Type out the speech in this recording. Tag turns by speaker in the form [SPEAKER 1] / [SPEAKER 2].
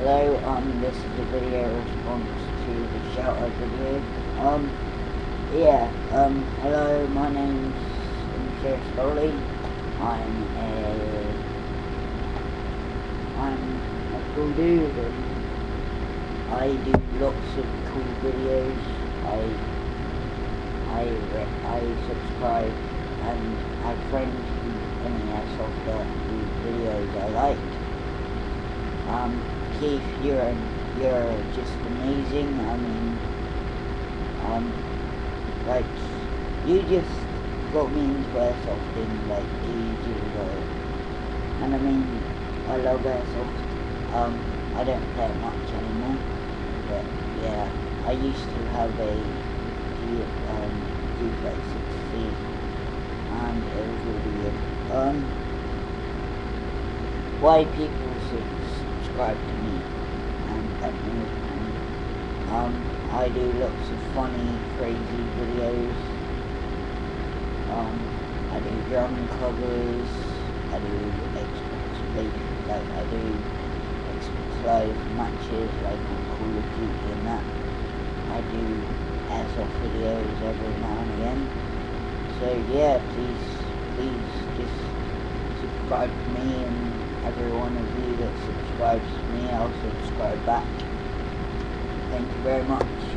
[SPEAKER 1] Hello, this is a video response to the shout out video. Hello, my name's impurestoli. I'm a cool dude and I do lots of cool videos. I subscribe and have friends who any airsoft that do videos I like. Keith, you're just amazing. I mean, like, you just got me into airsoft in like ages ago, and I mean, I love airsoft. I don't play it much anymore, but yeah, I used to have a G-60, and it was really good. Why people subscribe to me and let me I do lots of funny, crazy videos. I do drum covers. I do Xbox Live matches like on Call of Duty and that. I do airsoft videos every now and again. So yeah, please just subscribe to me, and every one of you that subscribes to me, I'll subscribe back. Thank you very much.